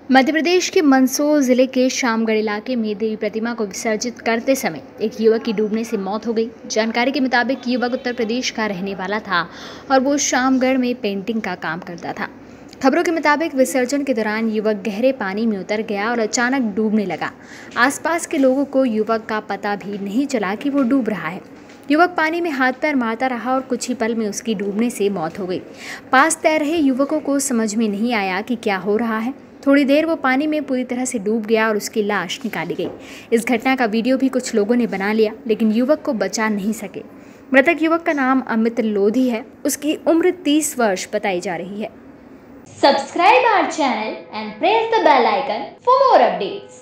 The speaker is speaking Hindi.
मध्य प्रदेश के मंदसौर जिले के शामगढ़ इलाके में देवी प्रतिमा को विसर्जित करते समय एक युवक की डूबने से मौत हो गई। जानकारी के मुताबिक युवक उत्तर प्रदेश का रहने वाला था और वो शामगढ़ में पेंटिंग का काम करता था। खबरों के मुताबिक विसर्जन के दौरान युवक गहरे पानी में उतर गया और अचानक डूबने लगा। आसपास के लोगों को युवक का पता भी नहीं चला कि वो डूब रहा है। युवक पानी में हाथ पैर मारता रहा और कुछ ही पल में उसकी डूबने से मौत हो गई। पास तैर रहे युवकों को समझ में नहीं आया कि क्या हो रहा है। थोड़ी देर वो पानी में पूरी तरह से डूब गया और उसकी लाश निकाली गई। इस घटना का वीडियो भी कुछ लोगों ने बना लिया, लेकिन युवक को बचा नहीं सके। मृतक युवक का नाम अमित लोधी है। उसकी उम्र 30 वर्ष बताई जा रही है। Subscribe our channel and press the bell icon for more updates.